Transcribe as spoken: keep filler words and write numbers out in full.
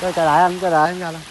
Cho chờ đợi anh, cho đợi anh ra lên.